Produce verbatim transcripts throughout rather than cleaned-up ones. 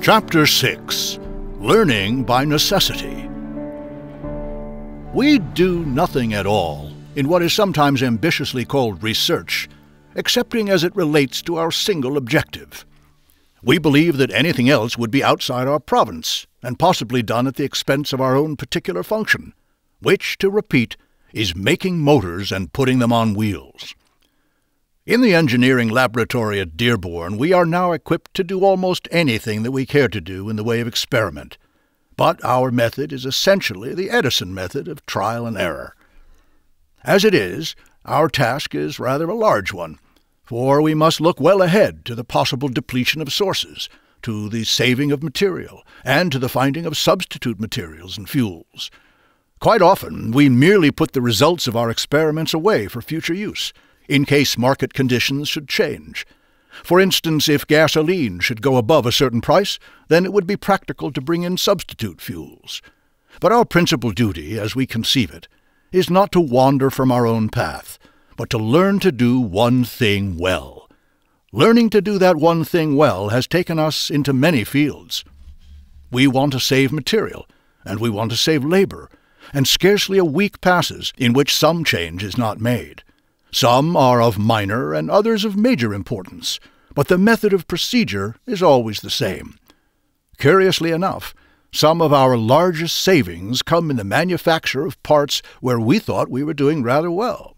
Chapter six. Learning by Necessity. We do nothing at all in what is sometimes ambitiously called research, excepting as it relates to our single objective. We believe that anything else would be outside our province, and possibly done at the expense of our own particular function, which, to repeat, is making motors and putting them on wheels. In the engineering laboratory at Dearborn, we are now equipped to do almost anything that we care to do in the way of experiment. But our method is essentially the Edison method of trial and error. As it is, our task is rather a large one, for we must look well ahead to the possible depletion of sources, to the saving of material, and to the finding of substitute materials and fuels. Quite often, we merely put the results of our experiments away for future use, in case market conditions should change. For instance, if gasoline should go above a certain price, then it would be practical to bring in substitute fuels. But our principal duty, as we conceive it, is not to wander from our own path, but to learn to do one thing well. Learning to do that one thing well has taken us into many fields. We want to save material, and we want to save labor, and scarcely a week passes in which some change is not made. Some are of minor and others of major importance, but the method of procedure is always the same. Curiously enough, some of our largest savings come in the manufacture of parts where we thought we were doing rather well.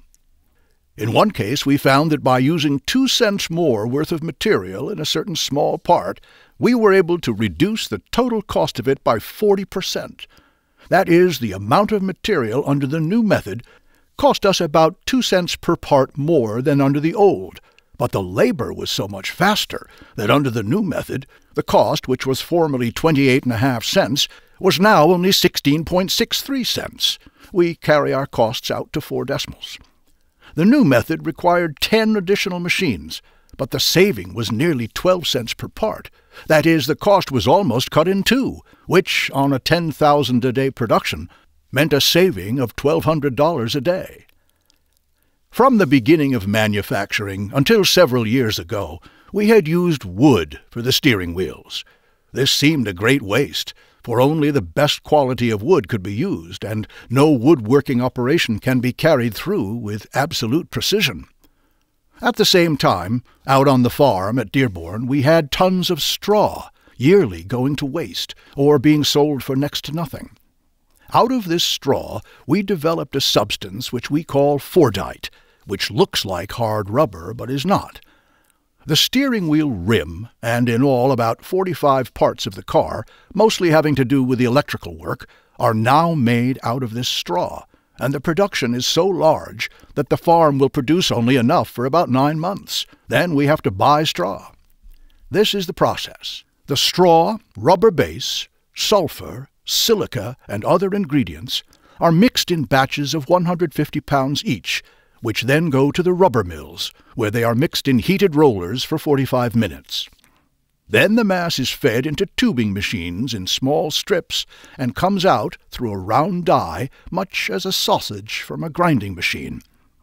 In one case, we found that by using two cents more worth of material in a certain small part, we were able to reduce the total cost of it by forty percent. That is, the amount of material under the new method cost us about two cents per part more than under the old, but the labor was so much faster that under the new method, the cost, which was formerly twenty-eight and a half cents, was now only sixteen point six three cents. We carry our costs out to four decimals. The new method required ten additional machines, but the saving was nearly twelve cents per part. That is, the cost was almost cut in two, which, on a ten thousand a day production, meant a saving of twelve hundred dollars a day. From the beginning of manufacturing until several years ago, we had used wood for the steering wheels. This seemed a great waste, for only the best quality of wood could be used, and no woodworking operation can be carried through with absolute precision. At the same time, out on the farm at Dearborn, we had tons of straw, yearly going to waste, or being sold for next to nothing. Out of this straw, we developed a substance which we call Fordite, which looks like hard rubber but is not. The steering wheel rim, and in all about forty-five parts of the car, mostly having to do with the electrical work, are now made out of this straw, and the production is so large that the farm will produce only enough for about nine months. Then we have to buy straw. This is the process. The straw, rubber base, sulfur, silica, and other ingredients are mixed in batches of one hundred fifty pounds each, which then go to the rubber mills, where they are mixed in heated rollers for forty-five minutes. Then the mass is fed into tubing machines in small strips and comes out through a round die, much as a sausage from a grinding machine.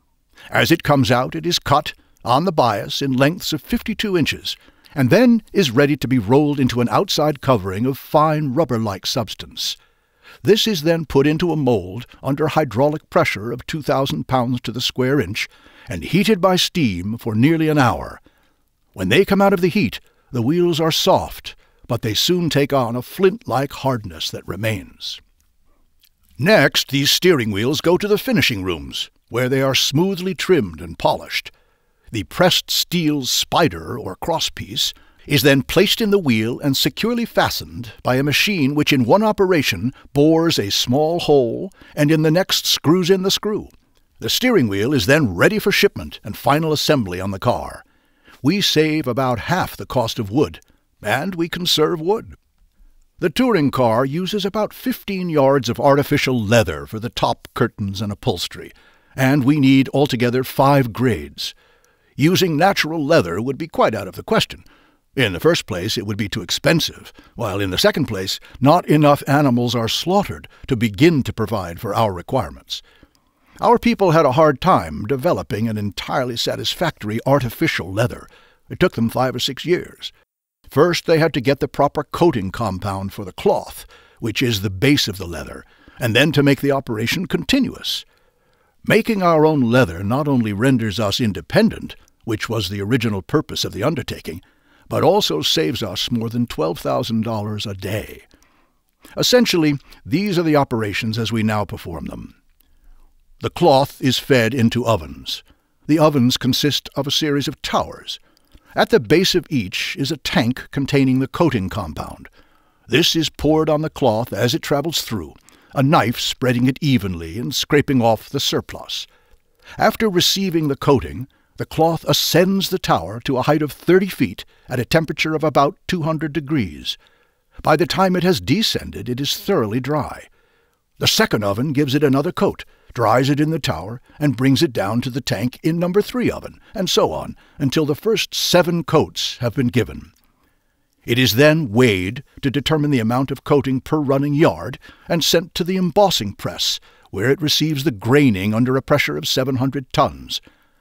As it comes out, it is cut on the bias in lengths of fifty-two inches, and then is ready to be rolled into an outside covering of fine rubber-like substance. This is then put into a mold under hydraulic pressure of two thousand pounds to the square inch and heated by steam for nearly an hour. When they come out of the heat, the wheels are soft, but they soon take on a flint-like hardness that remains. Next, these steering wheels go to the finishing rooms, where they are smoothly trimmed and polished. The pressed steel spider, or crosspiece, is then placed in the wheel and securely fastened by a machine which in one operation bores a small hole and in the next screws in the screw. The steering wheel is then ready for shipment and final assembly on the car. We save about half the cost of wood, and we conserve wood. The touring car uses about fifteen yards of artificial leather for the top curtains and upholstery, and we need altogether five grades. Using natural leather would be quite out of the question. In the first place, it would be too expensive, while in the second place, not enough animals are slaughtered to begin to provide for our requirements. Our people had a hard time developing an entirely satisfactory artificial leather. It took them five or six years. First, they had to get the proper coating compound for the cloth, which is the base of the leather, and then to make the operation continuous. Making our own leather not only renders us independent, which was the original purpose of the undertaking, but also saves us more than twelve thousand dollars a day. Essentially, these are the operations as we now perform them. The cloth is fed into ovens. The ovens consist of a series of towers. At the base of each is a tank containing the coating compound. This is poured on the cloth as it travels through, a knife spreading it evenly and scraping off the surplus. After receiving the coating, the cloth ascends the tower to a height of thirty feet at a temperature of about two hundred degrees. By the time it has descended, it is thoroughly dry. The second oven gives it another coat, dries it in the tower, and brings it down to the tank in number three oven, and so on, until the first seven coats have been given. It is then weighed to determine the amount of coating per running yard and sent to the embossing press, where it receives the graining under a pressure of seven hundred tons.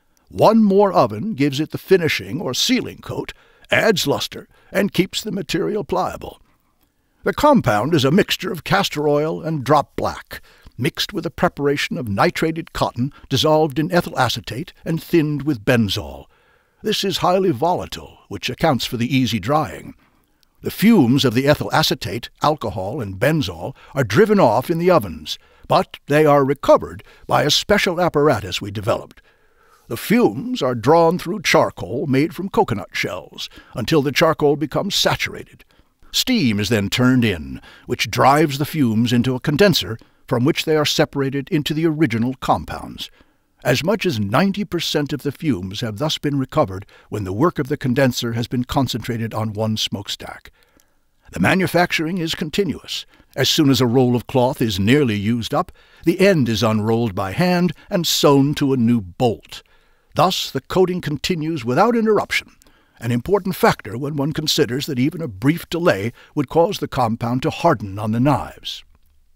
One more oven gives it the finishing or sealing coat, adds luster, and keeps the material pliable. The compound is a mixture of castor oil and drop black, mixed with a preparation of nitrated cotton dissolved in ethyl acetate and thinned with benzol. This is highly volatile, which accounts for the easy drying. The fumes of the ethyl acetate, alcohol, and benzol are driven off in the ovens, but they are recovered by a special apparatus we developed. The fumes are drawn through charcoal made from coconut shells until the charcoal becomes saturated. Steam is then turned in, which drives the fumes into a condenser from which they are separated into the original compounds. As much as ninety percent of the fumes have thus been recovered when the work of the condenser has been concentrated on one smokestack. The manufacturing is continuous. As soon as a roll of cloth is nearly used up, the end is unrolled by hand and sewn to a new bolt. Thus the coating continues without interruption, an important factor when one considers that even a brief delay would cause the compound to harden on the knives.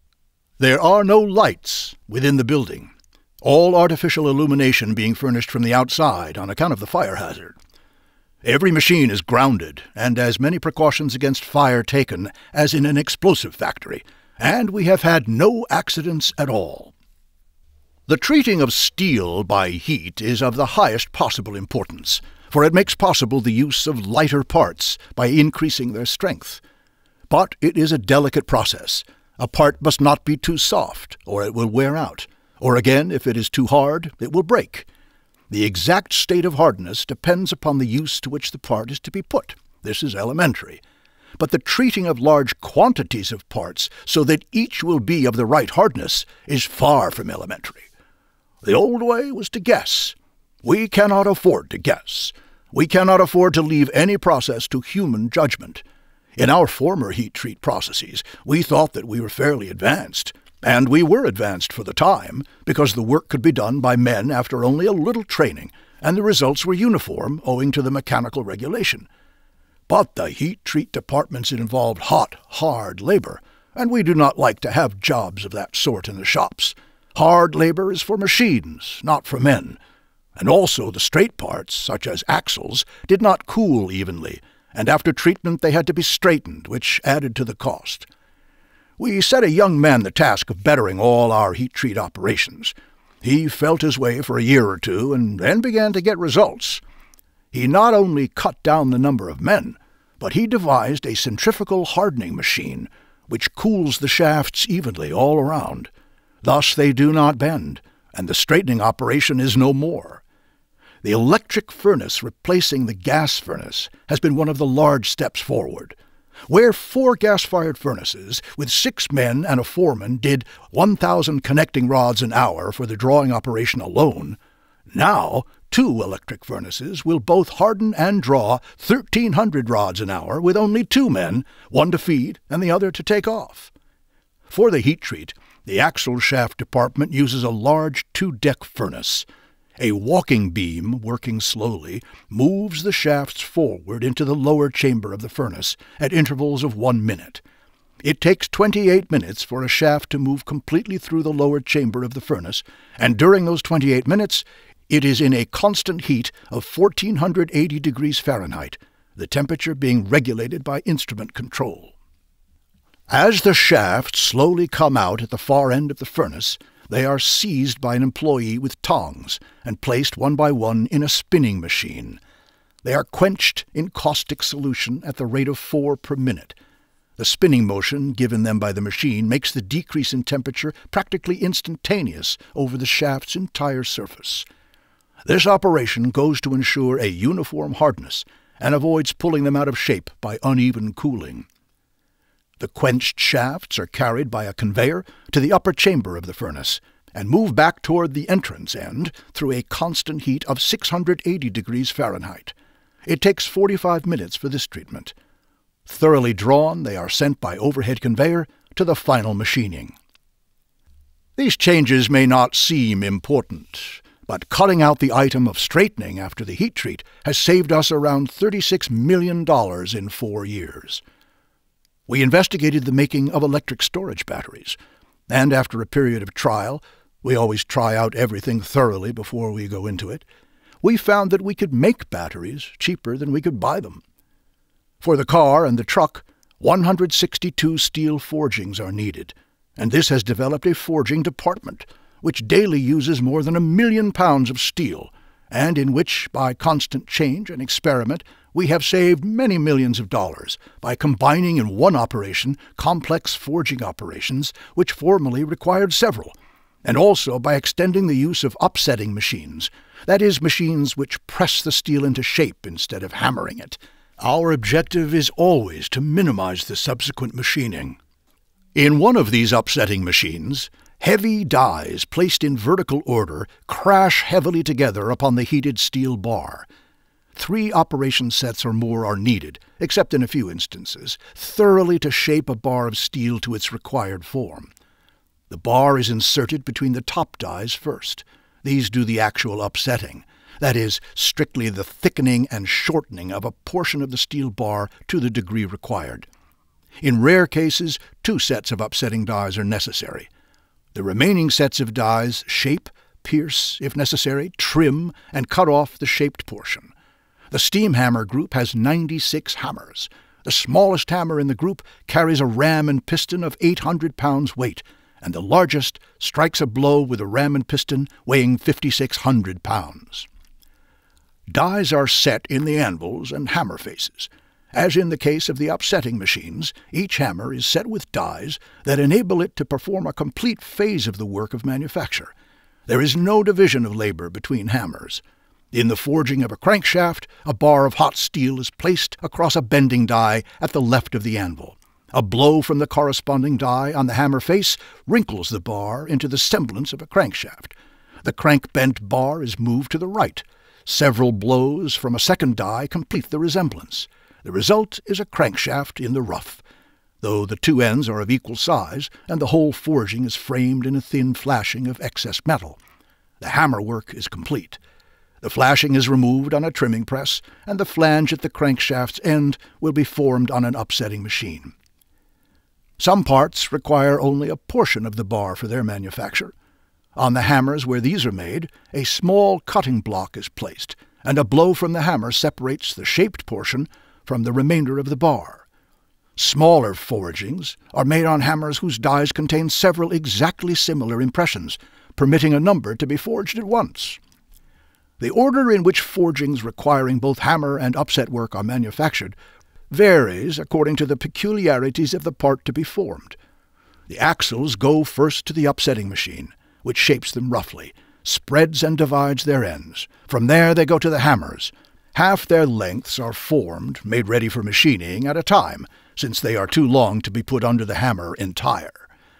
There are no lights within the building, all artificial illumination being furnished from the outside on account of the fire hazard. Every machine is grounded, and as many precautions against fire taken as in an explosive factory, and we have had no accidents at all. The treating of steel by heat is of the highest possible importance, for it makes possible the use of lighter parts by increasing their strength. But it is a delicate process. A part must not be too soft, or it will wear out, or again, if it is too hard, it will break. The exact state of hardness depends upon the use to which the part is to be put. This is elementary. But the treating of large quantities of parts so that each will be of the right hardness is far from elementary. The old way was to guess. We cannot afford to guess. We cannot afford to leave any process to human judgment. In our former heat-treat processes, we thought that we were fairly advanced, and we were advanced for the time, because the work could be done by men after only a little training, and the results were uniform owing to the mechanical regulation. But the heat-treat departments involved hot, hard labor, and we do not like to have jobs of that sort in the shops. Hard labor is for machines, not for men. And also the straight parts, such as axles, did not cool evenly, and after treatment they had to be straightened, which added to the cost. We set a young man the task of bettering all our heat-treat operations. He felt his way for a year or two, and then began to get results. He not only cut down the number of men, but he devised a centrifugal hardening machine, which cools the shafts evenly all around. Thus they do not bend, and the straightening operation is no more. The electric furnace replacing the gas furnace has been one of the large steps forward. Where four gas-fired furnaces, with six men and a foreman, did one thousand connecting rods an hour for the drawing operation alone, now two electric furnaces will both harden and draw thirteen hundred rods an hour with only two men, one to feed and the other to take off. For the heat treat, the axle shaft department uses a large two-deck furnace. A walking beam, working slowly, moves the shafts forward into the lower chamber of the furnace at intervals of one minute. It takes twenty-eight minutes for a shaft to move completely through the lower chamber of the furnace, and during those twenty-eight minutes it is in a constant heat of fourteen eighty degrees Fahrenheit. the temperature being regulated by instrument control. As the shafts slowly come out at the far end of the furnace, they are seized by an employee with tongs and placed one by one in a spinning machine. They are quenched in caustic solution at the rate of four per minute. The spinning motion given them by the machine makes the decrease in temperature practically instantaneous over the shaft's entire surface. This operation goes to ensure a uniform hardness and avoids pulling them out of shape by uneven cooling. The quenched shafts are carried by a conveyor to the upper chamber of the furnace and move back toward the entrance end through a constant heat of six hundred eighty degrees Fahrenheit. It takes forty-five minutes for this treatment. Thoroughly drawn, they are sent by overhead conveyor to the final machining. These changes may not seem important, but cutting out the item of straightening after the heat treat has saved us around thirty-six million dollars in four years. We investigated the making of electric storage batteries, and after a period of trial, we always try out everything thoroughly before we go into it, we found that we could make batteries cheaper than we could buy them. For the car and the truck, one hundred sixty-two steel forgings are needed, and this has developed a forging department, which daily uses more than a million pounds of steel, and in which, by constant change and experiment, we have saved many millions of dollars by combining in one operation complex forging operations which formerly required several, and also by extending the use of upsetting machines, that is, machines which press the steel into shape instead of hammering it. Our objective is always to minimize the subsequent machining. In one of these upsetting machines, heavy dies placed in vertical order crash heavily together upon the heated steel bar. Three operation sets or more are needed, except in a few instances, thoroughly to shape a bar of steel to its required form. The bar is inserted between the top dies first. These do the actual upsetting, that is, strictly the thickening and shortening of a portion of the steel bar to the degree required. In rare cases, two sets of upsetting dies are necessary. The remaining sets of dies shape, pierce, if necessary, trim, and cut off the shaped portion. The steam hammer group has ninety-six hammers. The smallest hammer in the group carries a ram and piston of eight hundred pounds weight, and the largest strikes a blow with a ram and piston weighing fifty-six hundred pounds. Dies are set in the anvils and hammer faces. As in the case of the upsetting machines, each hammer is set with dies that enable it to perform a complete phase of the work of manufacture. There is no division of labor between hammers. In the forging of a crankshaft, a bar of hot steel is placed across a bending die at the left of the anvil. A blow from the corresponding die on the hammer face wrinkles the bar into the semblance of a crankshaft. The crank-bent bar is moved to the right. Several blows from a second die complete the resemblance. The result is a crankshaft in the rough, though the two ends are of equal size, and the whole forging is framed in a thin flashing of excess metal. The hammer work is complete. The flashing is removed on a trimming press, and the flange at the crankshaft's end will be formed on an upsetting machine. Some parts require only a portion of the bar for their manufacture. On the hammers where these are made, a small cutting block is placed, and a blow from the hammer separates the shaped portion from the remainder of the bar. Smaller forgings are made on hammers whose dies contain several exactly similar impressions, permitting a number to be forged at once. The order in which forgings requiring both hammer and upset work are manufactured varies according to the peculiarities of the part to be formed. The axles go first to the upsetting machine, which shapes them roughly, spreads and divides their ends. From there they go to the hammers. Half their lengths are formed, made ready for machining, at a time, since they are too long to be put under the hammer entire.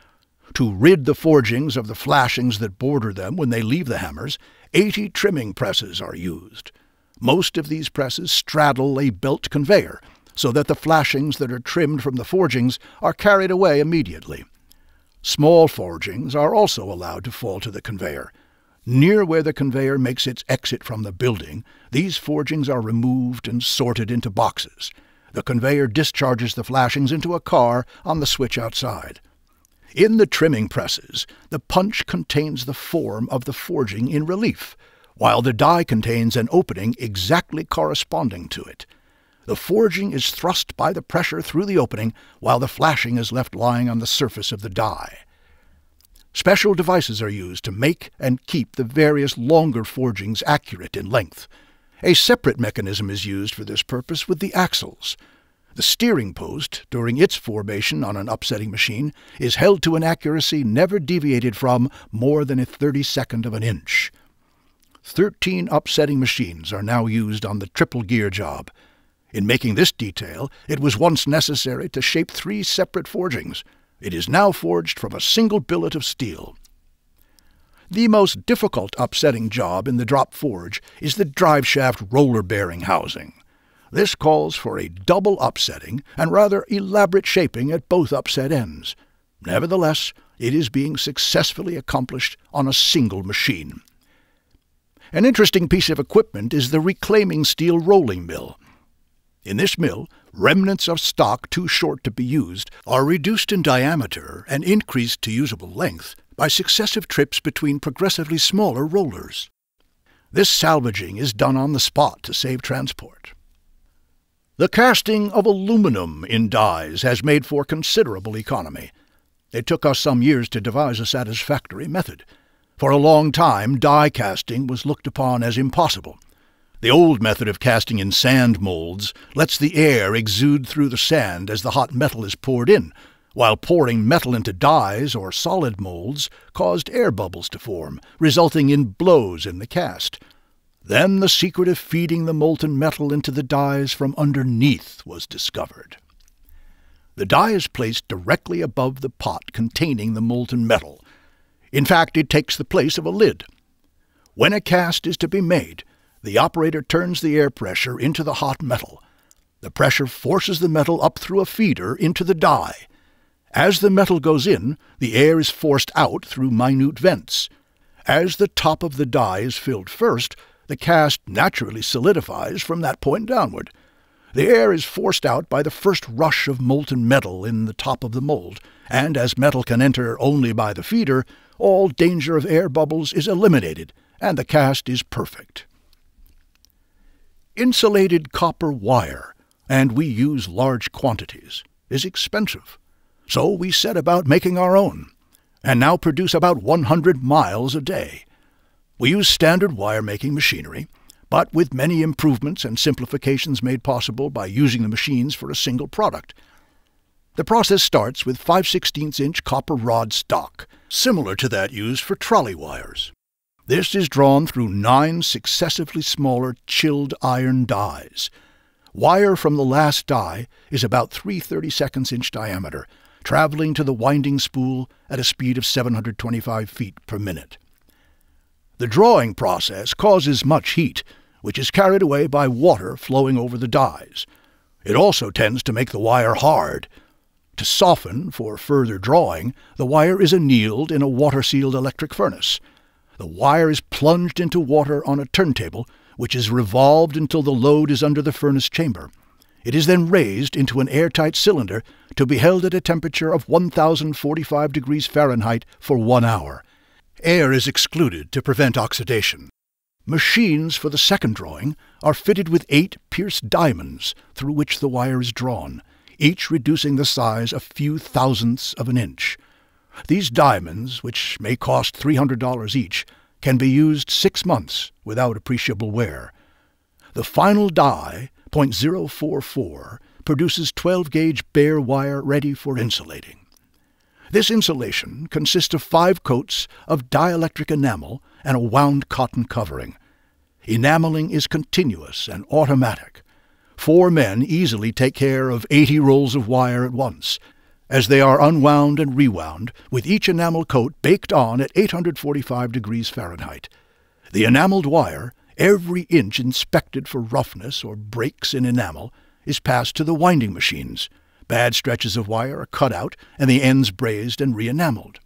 To rid the forgings of the flashings that border them when they leave the hammers, eighty trimming presses are used. Most of these presses straddle a belt conveyor, so that the flashings that are trimmed from the forgings are carried away immediately. Small forgings are also allowed to fall to the conveyor. Near where the conveyor makes its exit from the building, these forgings are removed and sorted into boxes. The conveyor discharges the flashings into a car on the switch outside. In the trimming presses, the punch contains the form of the forging in relief, while the die contains an opening exactly corresponding to it. The forging is thrust by the pressure through the opening, while the flashing is left lying on the surface of the die. Special devices are used to make and keep the various longer forgings accurate in length. A separate mechanism is used for this purpose with the axles. The steering post, during its formation on an upsetting machine, is held to an accuracy never deviated from more than a thirty-second of an inch. Thirteen upsetting machines are now used on the triple gear job. In making this detail, it was once necessary to shape three separate forgings. It is now forged from a single billet of steel. The most difficult upsetting job in the drop forge is the driveshaft roller bearing housing. This calls for a double upsetting and rather elaborate shaping at both upset ends. Nevertheless, it is being successfully accomplished on a single machine. An interesting piece of equipment is the reclaiming steel rolling mill. In this mill, remnants of stock too short to be used are reduced in diameter and increased to usable length by successive trips between progressively smaller rollers. This salvaging is done on the spot to save transport. The casting of aluminum in dies has made for considerable economy. It took us some years to devise a satisfactory method. For a long time, die casting was looked upon as impossible. The old method of casting in sand molds lets the air exude through the sand as the hot metal is poured in, while pouring metal into dies or solid molds caused air bubbles to form, resulting in blows in the cast. Then the secret of feeding the molten metal into the dies from underneath was discovered. The die is placed directly above the pot containing the molten metal. In fact, it takes the place of a lid. When a cast is to be made, the operator turns the air pressure into the hot metal. The pressure forces the metal up through a feeder into the die. As the metal goes in, the air is forced out through minute vents. As the top of the die is filled first, the cast naturally solidifies from that point downward. The air is forced out by the first rush of molten metal in the top of the mold, and as metal can enter only by the feeder, all danger of air bubbles is eliminated, and the cast is perfect. Insulated copper wire, and we use large quantities, is expensive. So we set about making our own, and now produce about one hundred miles a day. We use standard wire-making machinery, but with many improvements and simplifications made possible by using the machines for a single product. The process starts with five sixteenths inch copper rod stock, similar to that used for trolley wires. This is drawn through nine successively smaller chilled iron dies. Wire from the last die is about three thirty-seconds inch diameter, traveling to the winding spool at a speed of seven hundred twenty-five feet per minute. The drawing process causes much heat, which is carried away by water flowing over the dies. It also tends to make the wire hard. To soften for further drawing, the wire is annealed in a water-sealed electric furnace. The wire is plunged into water on a turntable, which is revolved until the load is under the furnace chamber. It is then raised into an airtight cylinder to be held at a temperature of one thousand forty-five degrees Fahrenheit for one hour. Air is excluded to prevent oxidation. Machines for the second drawing are fitted with eight pierced diamonds through which the wire is drawn, each reducing the size a few thousandths of an inch. These diamonds, which may cost three hundred dollars each, can be used six months without appreciable wear. The final die, point zero four four, produces twelve gauge bare wire ready for insulating. This insulation consists of five coats of dielectric enamel and a wound cotton covering. Enameling is continuous and automatic. Four men easily take care of eighty rolls of wire at once, as they are unwound and rewound, with each enamel coat baked on at eight hundred forty-five degrees Fahrenheit. The enameled wire, every inch inspected for roughness or breaks in enamel, is passed to the winding machines. Bad stretches of wire are cut out and the ends brazed and re-enameled.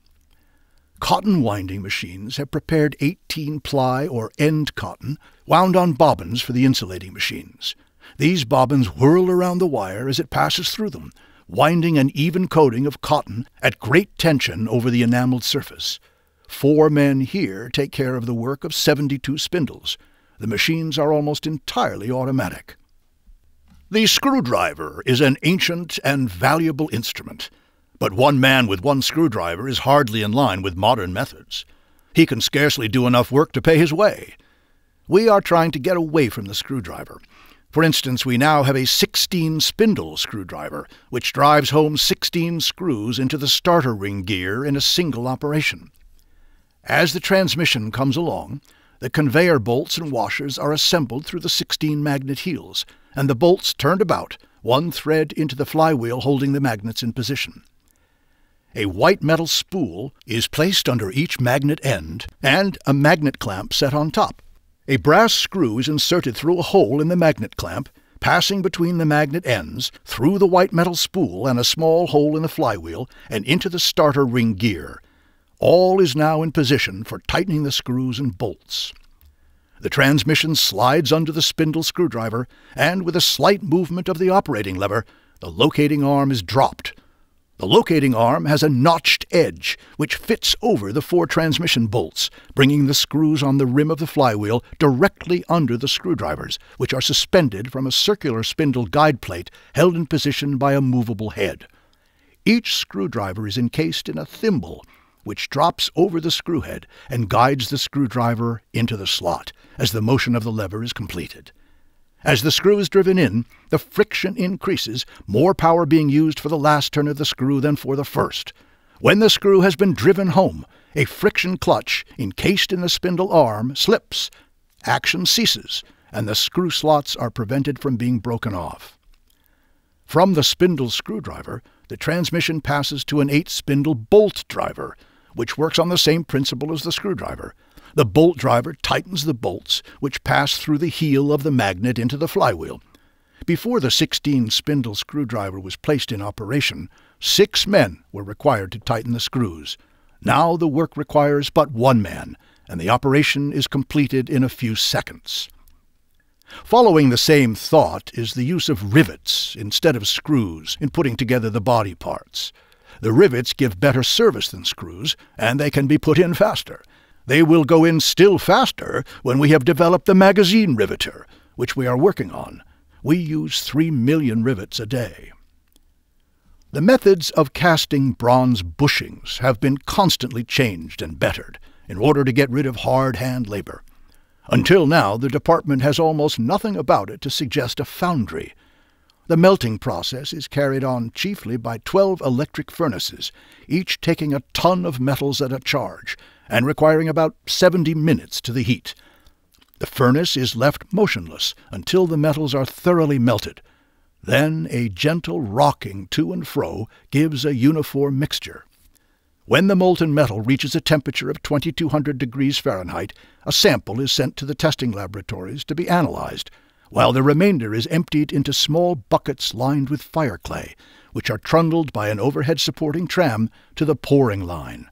Cotton winding machines have prepared eighteen ply or end cotton wound on bobbins for the insulating machines. These bobbins whirl around the wire as it passes through them, winding an even coating of cotton at great tension over the enameled surface. Four men here take care of the work of seventy-two spindles. The machines are almost entirely automatic. The screwdriver is an ancient and valuable instrument, but one man with one screwdriver is hardly in line with modern methods. He can scarcely do enough work to pay his way. We are trying to get away from the screwdriver. For instance, we now have a sixteen-spindle screwdriver, which drives home sixteen screws into the starter ring gear in a single operation. As the transmission comes along, the conveyor bolts and washers are assembled through the sixteen magnet heels, and the bolts turned about, one thread into the flywheel holding the magnets in position. A white metal spool is placed under each magnet end, and a magnet clamp set on top. A brass screw is inserted through a hole in the magnet clamp, passing between the magnet ends, through the white metal spool and a small hole in the flywheel, and into the starter ring gear. All is now in position for tightening the screws and bolts. The transmission slides under the spindle screwdriver, and with a slight movement of the operating lever, the locating arm is dropped. The locating arm has a notched edge, which fits over the four transmission bolts, bringing the screws on the rim of the flywheel directly under the screwdrivers, which are suspended from a circular spindle guide plate held in position by a movable head. Each screwdriver is encased in a thimble, which drops over the screw head and guides the screwdriver into the slot as the motion of the lever is completed. As the screw is driven in, the friction increases, more power being used for the last turn of the screw than for the first. When the screw has been driven home, a friction clutch encased in the spindle arm slips. Action ceases, and the screw slots are prevented from being broken off. From the spindle screwdriver, the transmission passes to an eight-spindle bolt driver, which works on the same principle as the screwdriver. The bolt driver tightens the bolts, which pass through the heel of the magnet into the flywheel. Before the sixteen-spindle screwdriver was placed in operation, six men were required to tighten the screws. Now the work requires but one man, and the operation is completed in a few seconds. Following the same thought is the use of rivets instead of screws in putting together the body parts. The rivets give better service than screws, and they can be put in faster. They will go in still faster when we have developed the magazine riveter, which we are working on. We use three million rivets a day. The methods of casting bronze bushings have been constantly changed and bettered in order to get rid of hard hand labor. Until now, the department has almost nothing about it to suggest a foundry. The melting process is carried on chiefly by twelve electric furnaces, each taking a ton of metals at a charge, and requiring about seventy minutes to the heat. The furnace is left motionless until the metals are thoroughly melted. Then a gentle rocking to and fro gives a uniform mixture. When the molten metal reaches a temperature of twenty-two hundred degrees Fahrenheit, a sample is sent to the testing laboratories to be analyzed, while the remainder is emptied into small buckets lined with fire clay, which are trundled by an overhead supporting tram to the pouring line.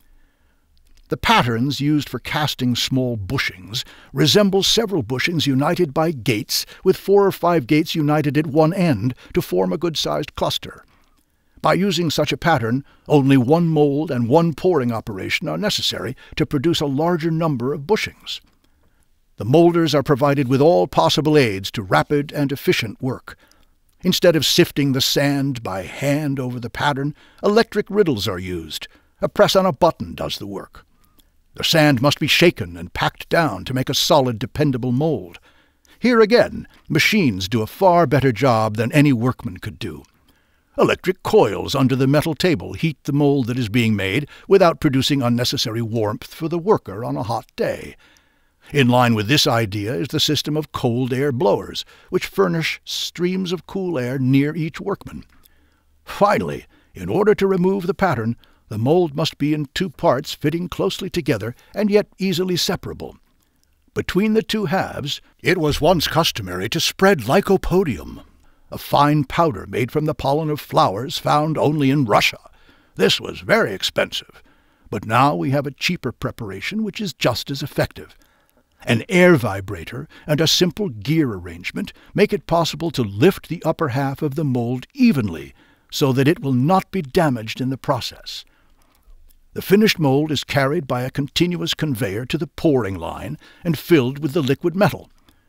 The patterns used for casting small bushings resemble several bushings united by gates, with four or five gates united at one end to form a good-sized cluster. By using such a pattern, only one mold and one pouring operation are necessary to produce a larger number of bushings. The molders are provided with all possible aids to rapid and efficient work. Instead of sifting the sand by hand over the pattern, electric riddles are used. A press on a button does the work. The sand must be shaken and packed down to make a solid, dependable mold. Here again, machines do a far better job than any workman could do. Electric coils under the metal table heat the mold that is being made without producing unnecessary warmth for the worker on a hot day. In line with this idea is the system of cold air blowers, which furnish streams of cool air near each workman. Finally, in order to remove the pattern, the mold must be in two parts fitting closely together and yet easily separable. Between the two halves, it was once customary to spread lycopodium, a fine powder made from the pollen of flowers found only in Russia. This was very expensive, but now we have a cheaper preparation which is just as effective. An air vibrator and a simple gear arrangement make it possible to lift the upper half of the mold evenly so that it will not be damaged in the process. The finished mold is carried by a continuous conveyor to the pouring line and filled with the liquid metal.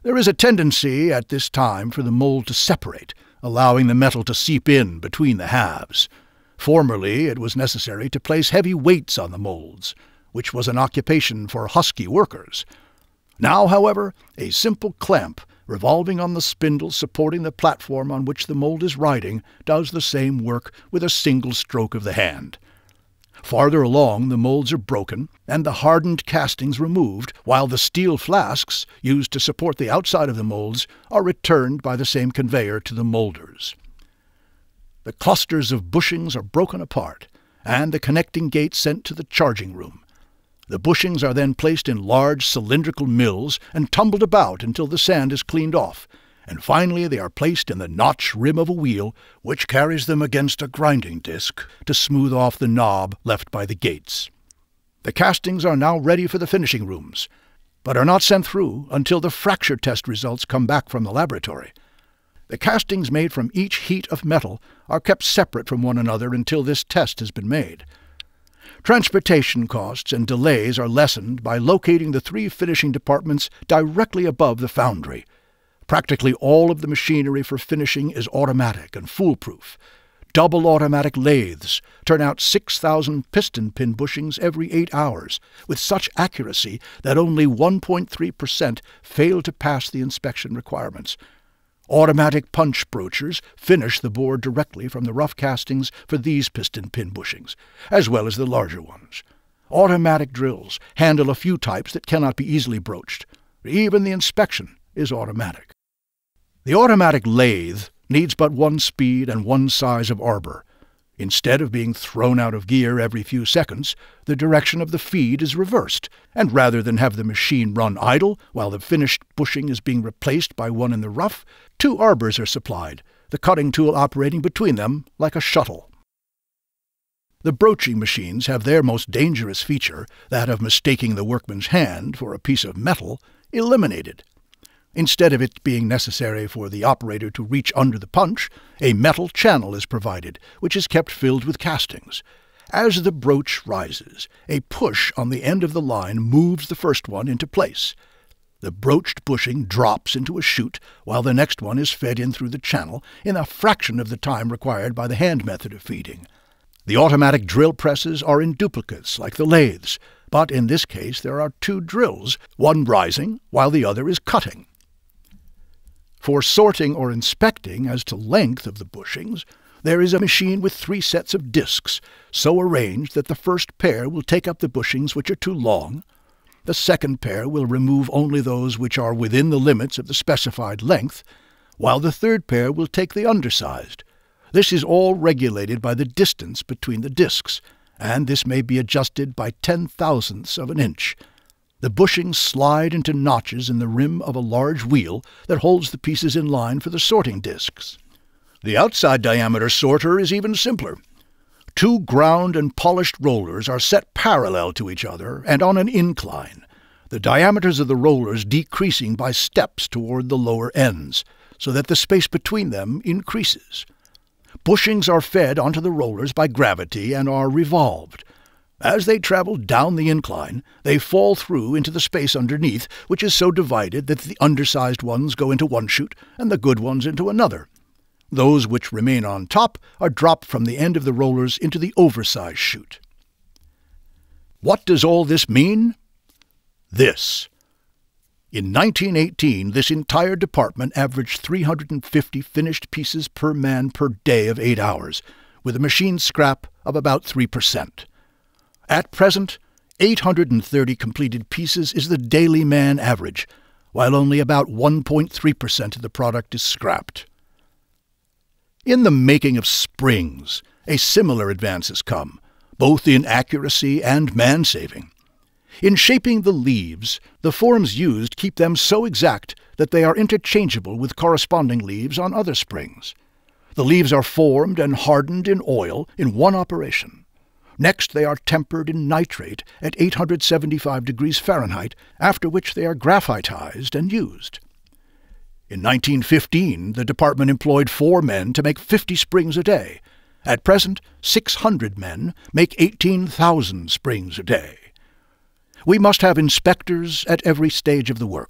There is a tendency at this time for the mold to separate, allowing the metal to seep in between the halves. Formerly it was necessary to place heavy weights on the molds, which was an occupation for husky workers. Now, however, a simple clamp revolving on the spindle supporting the platform on which the mold is riding does the same work with a single stroke of the hand. Farther along, the molds are broken and the hardened castings removed, while the steel flasks used to support the outside of the molds are returned by the same conveyor to the molders. The clusters of bushings are broken apart, and the connecting gates sent to the charging room. The bushings are then placed in large cylindrical mills and tumbled about until the sand is cleaned off, and finally they are placed in the notch rim of a wheel which carries them against a grinding disc to smooth off the knob left by the gates. The castings are now ready for the finishing rooms, but are not sent through until the fracture test results come back from the laboratory. The castings made from each heat of metal are kept separate from one another until this test has been made. Transportation costs and delays are lessened by locating the three finishing departments directly above the foundry. Practically all of the machinery for finishing is automatic and foolproof. Double automatic lathes turn out six thousand piston pin bushings every eight hours, with such accuracy that only one point three percent fail to pass the inspection requirements. Automatic punch broachers finish the board directly from the rough castings for these piston pin bushings, as well as the larger ones. Automatic drills handle a few types that cannot be easily broached. Even the inspection is automatic. The automatic lathe needs but one speed and one size of arbor. Instead of being thrown out of gear every few seconds, the direction of the feed is reversed, and rather than have the machine run idle while the finished bushing is being replaced by one in the rough, two arbors are supplied, the cutting tool operating between them like a shuttle. The broaching machines have their most dangerous feature, that of mistaking the workman's hand for a piece of metal, eliminated. Instead of it being necessary for the operator to reach under the punch, a metal channel is provided, which is kept filled with castings. As the broach rises, a push on the end of the line moves the first one into place. The broached bushing drops into a chute, while the next one is fed in through the channel in a fraction of the time required by the hand method of feeding. The automatic drill presses are in duplicates like the lathes, but in this case there are two drills, one rising while the other is cutting. For sorting or inspecting as to length of the bushings, there is a machine with three sets of discs, so arranged that the first pair will take up the bushings which are too long, the second pair will remove only those which are within the limits of the specified length, while the third pair will take the undersized. This is all regulated by the distance between the discs, and this may be adjusted by ten thousandths of an inch. The bushings slide into notches in the rim of a large wheel that holds the pieces in line for the sorting discs. The outside diameter sorter is even simpler. Two ground and polished rollers are set parallel to each other and on an incline, the diameters of the rollers decreasing by steps toward the lower ends, so that the space between them increases. Bushings are fed onto the rollers by gravity and are revolved. As they travel down the incline, they fall through into the space underneath, which is so divided that the undersized ones go into one chute and the good ones into another. Those which remain on top are dropped from the end of the rollers into the oversized chute. What does all this mean? This. In nineteen eighteen, this entire department averaged three hundred fifty finished pieces per man per day of eight hours, with a machine scrap of about three percent. At present, eight hundred thirty completed pieces is the daily man average, while only about one point three percent of the product is scrapped. In the making of springs, a similar advance has come, both in accuracy and man-saving. In shaping the leaves, the forms used keep them so exact that they are interchangeable with corresponding leaves on other springs. The leaves are formed and hardened in oil in one operation. Next, they are tempered in nitrate at eight hundred seventy-five degrees Fahrenheit, after which they are graphitized and used. In nineteen fifteen, the department employed four men to make fifty springs a day. At present, six hundred men make eighteen thousand springs a day. We must have inspectors at every stage of the work.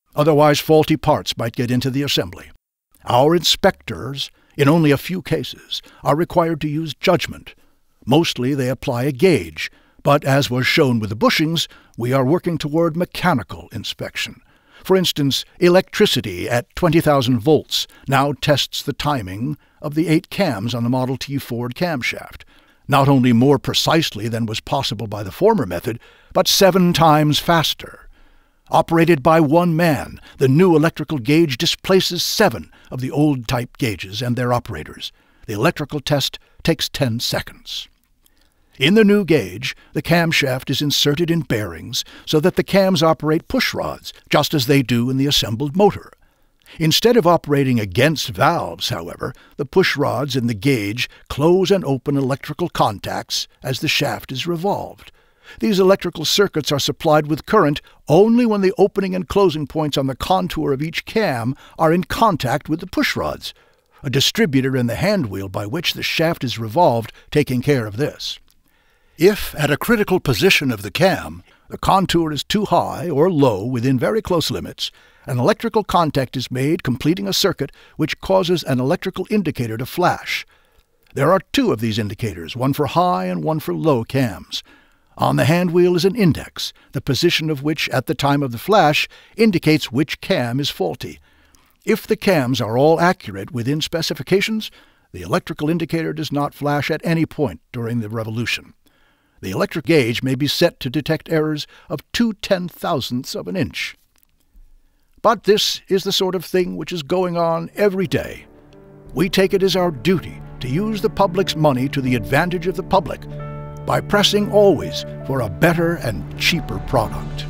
Otherwise, faulty parts might get into the assembly. Our inspectors, in only a few cases, are required to use judgment. Mostly they apply a gauge, but as was shown with the bushings, we are working toward mechanical inspection. For instance, electricity at twenty thousand volts now tests the timing of the eight cams on the Model T Ford camshaft, not only more precisely than was possible by the former method, but seven times faster. Operated by one man, the new electrical gauge displaces seven of the old type gauges and their operators. The electrical test takes ten seconds. In the new gauge, the camshaft is inserted in bearings so that the cams operate push rods, just as they do in the assembled motor. Instead of operating against valves, however, the push rods in the gauge close and open electrical contacts as the shaft is revolved. These electrical circuits are supplied with current only when the opening and closing points on the contour of each cam are in contact with the push rods, a distributor in the handwheel by which the shaft is revolved taking care of this. If, at a critical position of the cam, the contour is too high or low within very close limits, an electrical contact is made completing a circuit which causes an electrical indicator to flash. There are two of these indicators, one for high and one for low cams. On the handwheel is an index, the position of which at the time of the flash indicates which cam is faulty. If the cams are all accurate within specifications, the electrical indicator does not flash at any point during the revolution. The electric gauge may be set to detect errors of two ten-thousandths of an inch. But this is the sort of thing which is going on every day. We take it as our duty to use the public's money to the advantage of the public by pressing always for a better and cheaper product.